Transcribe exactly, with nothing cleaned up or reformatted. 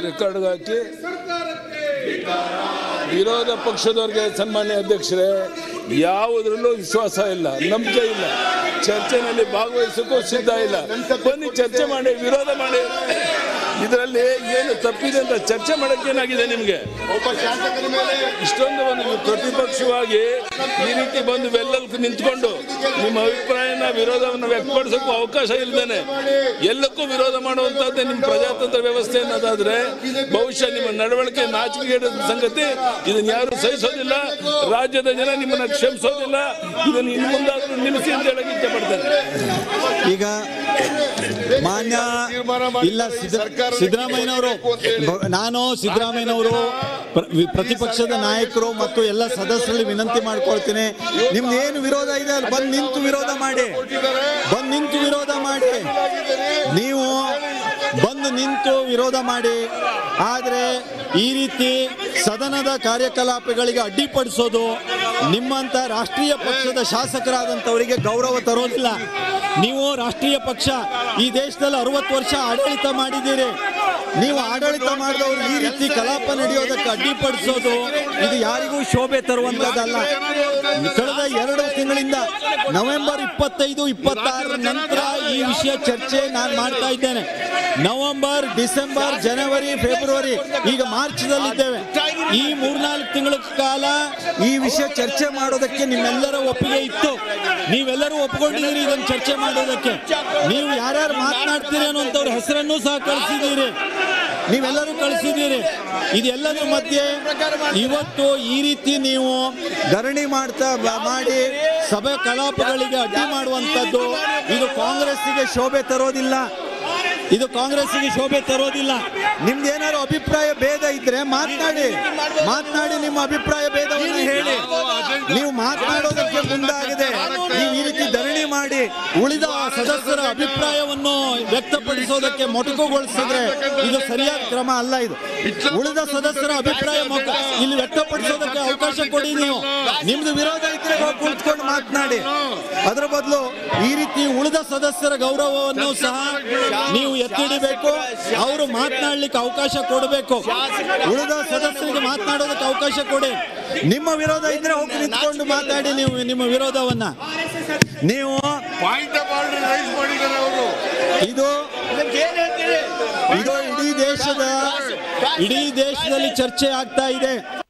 ರೆಕಾರ್ಡ್ಗೆ ಹಾಕಿ ವಿರೋಧ ಪಕ್ಷದವ್ರಿಗೆ ಸನ್ಮಾನ್ಯ ಅಧ್ಯಕ್ಷರೇ ಯಾವುದ್ರಲ್ಲೂ ವಿಶ್ವಾಸ ಇಲ್ಲ, ನಂಬಿಕೆ ಇಲ್ಲ, ಚರ್ಚೆನಲ್ಲಿ ಭಾಗವಹಿಸೋಕ್ಕೂ ಸಿದ್ಧ ಇಲ್ಲ. ಬನ್ನಿ ಚರ್ಚೆ ಮಾಡಿ, ವಿರೋಧ ಮಾಡಿ. ಇದರಲ್ಲಿ ಏನು ತಪ್ಪಿದೆ ಅಂತ ಚರ್ಚೆ ಮಾಡಕ್ಕೆ ಏನಾಗಿದೆ ನಿಮಗೆ? ಇಷ್ಟೊಂದು ಒಂದು ಪ್ರತಿಪಕ್ಷವಾಗಿ ಈ ರೀತಿ ಬಂದು ಬೆಲ್ಲಲ್ಲಿ ನಿಂತ್ಕೊಂಡು ನಿಮ್ಮ ಅಭಿಪ್ರಾಯನ ವಿರೋಧವನ್ನು ವ್ಯಕ್ತಪಡಿಸೋಕ್ಕೂ ಅವಕಾಶ ಇಲ್ಲದೇನೆ ಎಲ್ಲಕ್ಕೂ ವಿರೋಧ ಮಾಡುವಂತಹದ್ದೇ ನಿಮ್ಮ ಪ್ರಜಾತಂತ್ರ ವ್ಯವಸ್ಥೆ ಅನ್ನೋದಾದ್ರೆ ಬಹುಶಃ ನಿಮ್ಮ ನಡವಳಿಕೆ ನಾಚಿಕೆಗೇಡಿದ ಸಂಗತಿ. ಇದನ್ನ ಯಾರು ಸಹಿಸೋದಿಲ್ಲ, ರಾಜ್ಯದ ಜನ ನಿಮ್ಮನ್ನ ಕ್ಷಮಿಸೋದಿಲ್ಲ. ಇದನ್ನು ಇನ್ನು ಮುಂದಾದ್ರೂ ನಿಲ್ಲಿಸಿ ಅಂತ ಹೇಳಕ್ಕೆ ಇಚ್ಛೆ ಪಡ್ತೇನೆ. ಈಗ ಮಾನ್ಯ ಇಲ್ಲ ಸಿದ್ದರಾಮಯ್ಯನವರು, ನಾನು ಸಿದ್ದರಾಮಯ್ಯನವರು ಪ್ರತಿಪಕ್ಷದ ನಾಯಕರು ಮತ್ತು ಎಲ್ಲ ಸದಸ್ಯರಲ್ಲಿ ವಿನಂತಿ ಮಾಡ್ಕೊಳ್ತೀನಿ, ನಿಮ್ದು ಏನು ವಿರೋಧ ಇದೆ ಅಲ್ಲಿ ಬಂದು ನಿಂತು ವಿರೋಧ ಮಾಡಿ, ಬಂದು ನಿಂತು ವಿರೋಧ ಮಾಡಿ, ನೀವು ಬಂದು ನಿಂತು ವಿರೋಧ ಮಾಡಿ. ಆದರೆ ಈ ರೀತಿ ಸದನದ ಕಾರ್ಯಕಲಾಪಗಳಿಗೆ ಅಡ್ಡಿಪಡಿಸೋದು ನಿಮ್ಮಂತ ರಾಷ್ಟ್ರೀಯ ಪಕ್ಷದ ಶಾಸಕರಾದಂಥವರಿಗೆ ಗೌರವ ತರೋದಿಲ್ಲ. ನೀವು ರಾಷ್ಟ್ರೀಯ ಪಕ್ಷ ಈ ದೇಶದಲ್ಲಿ ಅರವತ್ತು ವರ್ಷ ಆಡಳಿತ ಮಾಡಿದ್ದೀರಿ. ನೀವು ಆಡಳಿತ ಮಾಡಿದವರು ಈ ರೀತಿ ಕಲಾಪ ನಡೆಯೋದಕ್ಕೆ ಅಡ್ಡಿಪಡಿಸೋದು ಇದು ಯಾರಿಗೂ ಶೋಭೆ ತರುವಂತದ್ದಲ್ಲ. ಕಳೆದ ಎರಡು ತಿಂಗಳಿಂದ ನವೆಂಬರ್ ಇಪ್ಪತ್ತೈದು ಇಪ್ಪತ್ತಾರರ ನಂತರ ಈ ವಿಷಯ ಚರ್ಚೆ ನಾನು ಮಾಡ್ತಾ ಇದ್ದೇನೆ. ನವೆಂಬರ್, ಡಿಸೆಂಬರ್, ಜನವರಿ, ಫೆಬ್ರವರಿ, ಈಗ ಮಾರ್ಚ್ದಲ್ಲಿದ್ದೇವೆ. ಈ ಮೂರ್ನಾಲ್ಕು ತಿಂಗಳ ಕಾಲ ಈ ವಿಷಯ ಚರ್ಚೆ ಮಾಡೋದಕ್ಕೆ ನಿಮ್ಮೆಲ್ಲರ ಒಪ್ಪಿಗೆ ಇತ್ತು. ನೀವೆಲ್ಲರೂ ಒಪ್ಪಿಕೊಂಡಿದ್ದೀರಿ ಇದನ್ನು ಚರ್ಚೆ ಮಾಡೋದಕ್ಕೆ. ನೀವು ಯಾರ್ಯಾರು ಮಾತನಾಡ್ತೀರಿ ಅನ್ನುವಂಥವ್ರ ಹೆಸರನ್ನು ಸಹ ಕಳಿಸಿದ್ದೀರಿ, ನೀವೆಲ್ಲರೂ ಕಳಿಸಿದ್ದೀರಿ. ಇದೆಲ್ಲದರ ಮಧ್ಯೆ ಇವತ್ತು ಈ ರೀತಿ ನೀವು ಧರಣಿ ಮಾಡ್ತಾ ಮಾಡಿ ಸಭೆ ಕಲಾಪಗಳಿಗೆ ಅಡ್ಡಿ ಮಾಡುವಂಥದ್ದು ಇದು ಕಾಂಗ್ರೆಸ್ಸಿಗೆ ಶೋಭೆ ತರೋದಿಲ್ಲ. ಇದು ಕಾಂಗ್ರೆಸ್ಸಿಗೆ ಶೋಭೆ ತರೋದಿಲ್ಲ. ನಿಮ್ದು ಏನಾದ್ರು ಅಭಿಪ್ರಾಯ ಭೇದ ಇದ್ರೆ ಮಾತನಾಡಿ, ಮಾತನಾಡಿ ನಿಮ್ಮ ಅಭಿಪ್ರಾಯ ಭೇದವನ್ನು ಹೇಳಿ. ನೀವು ಮಾತನಾಡೋದಕ್ಕೆ ಮುಂದಾಗಿದೆ, ನೀವು ಈ ರೀತಿ ಧರಣಿ ಮಾಡಿ ಉಳಿದ ಸದಸ್ಯರ ಅಭಿಪ್ರಾಯವನ್ನು ವ್ಯಕ್ತಪಡಿಸೋದಕ್ಕೆ ಮೊಟಕುಗೊಳಿಸಿದ್ರೆ ಇದು ಸರಿಯಾದ ಕ್ರಮ ಅಲ್ಲ. ಇದು ಉಳಿದ ಸದಸ್ಯರ ಅಭಿಪ್ರಾಯ ಇಲ್ಲಿ ವ್ಯಕ್ತಪಡಿಸೋದಕ್ಕೆ ಅವಕಾಶ ಕೊಡಿ. ನೀವು ನಿಮ್ದು ವಿರೋಧ ಇದ್ರೆ ಕುಳಿತುಕೊಂಡು ಮಾತನಾಡಿ. ಅದರ ಬದಲು ಈ ರೀತಿ ಉಳಿದ ಸದಸ್ಯರ ಗೌರವವನ್ನು ಸಹ ನೀವು ಎತ್ತಿಡಬೇಕು. ಅವರು ಮಾತನಾಡ್ಲಿಕ್ಕೆ ಅವಕಾಶ ಕೊಡಬೇಕು. ಉಳಿದ ಸದಸ್ಯರಿಗೆ ಮಾತನಾಡೋದಕ್ಕೆ ಅವಕಾಶ ಕೊಡಿ. ನಿಮ್ಮ ವಿರೋಧ ಇದ್ರೆ ಹೋಗಿ ನಿಂತ್ಕೊಂಡು ಮಾತಾಡಿ. ನೀವು ನಿಮ್ಮ ವಿರೋಧವನ್ನ ನೀವು ಇದು ಇದು ಇಡೀ ದೇಶದ ಇಡೀ ದೇಶದಲ್ಲಿ ಚರ್ಚೆ ಆಗ್ತಾ ಇದೆ.